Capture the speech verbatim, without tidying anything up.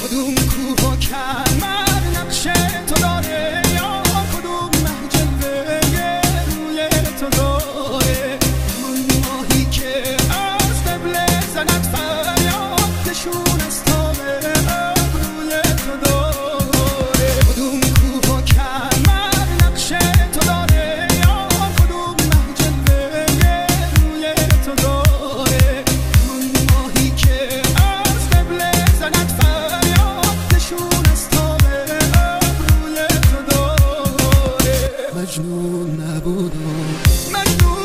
کدوم کوه و کمر نقشه تو داره، یا کدوم مه جلوه روی تو داره. من ماهی که از قبله زند فریادشون از تاب روی تو داره. کدوم کوه و کمر نقشه تو داره، یا کدوم مه جلوه روی تو داره. من ماهی که از قبله زند فریادشون از تاب روی تو داره. مجنون نبودم، مجنون